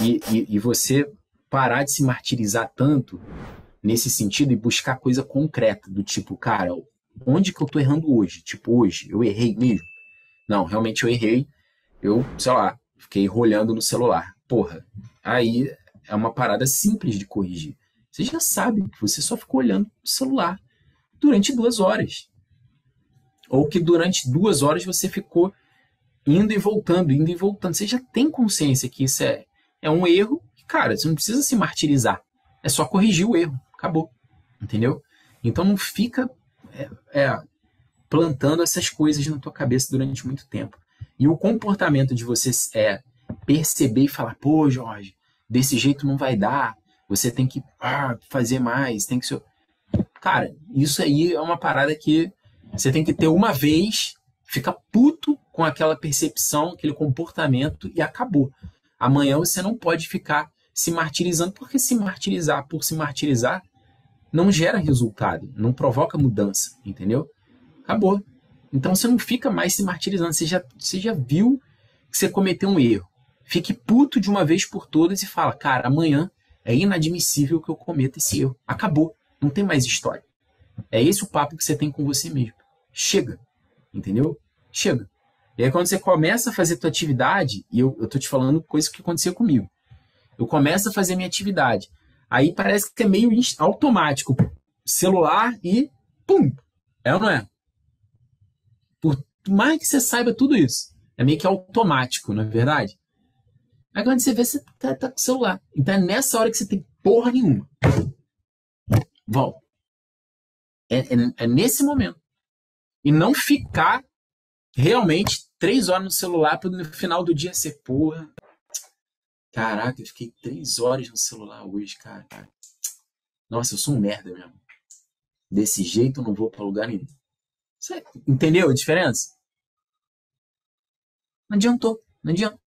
E você parar de se martirizar tanto nesse sentido e buscar coisa concreta, do tipo, cara, onde que eu tô errando hoje? Tipo, hoje, eu errei mesmo? Não, realmente eu errei. Eu, sei lá, fiquei rolhando no celular. Porra, aí é uma parada simples de corrigir. Você já sabe que você só ficou olhando no celular durante 2 horas. Ou que durante 2 horas você ficou indo e voltando, indo e voltando. Você já tem consciência que isso é um erro. Cara, você não precisa se martirizar. É só corrigir o erro. Acabou. Entendeu? Então não fica plantando essas coisas na tua cabeça durante muito tempo. E o comportamento de você perceber e falar, pô, Jorge, desse jeito não vai dar. Você tem que fazer mais, tem que ser... Cara, isso aí é uma parada que você tem que ter uma vez, fica puto com aquela percepção, aquele comportamento e acabou. Amanhã você não pode ficar se martirizando, porque se martirizar por se martirizar não gera resultado, não provoca mudança, entendeu? Acabou. Então você não fica mais se martirizando, você já viu que você cometeu um erro. Fique puto de uma vez por todas e fala, cara, amanhã é inadmissível que eu cometa esse erro. Acabou. Não tem mais história. É esse o papo que você tem com você mesmo. Chega. Entendeu? Chega. E aí quando você começa a fazer tua atividade, e eu tô te falando coisa que aconteceu comigo. Eu começo a fazer minha atividade. Aí parece que é meio automático. Celular e pum. É ou não é? Por mais que você saiba tudo isso. É meio que automático, não é verdade? Aí quando você vê, você tá com o celular. Então é nessa hora que você tem porra nenhuma. Volta. É nesse momento. E não ficar realmente 3 horas no celular para no final do dia ser, porra, caraca, eu fiquei 3 horas no celular hoje, cara. Nossa, eu sou um merda mesmo. Desse jeito eu não vou para lugar nenhum. Você entendeu a diferença? Não adiantou. Não adianta.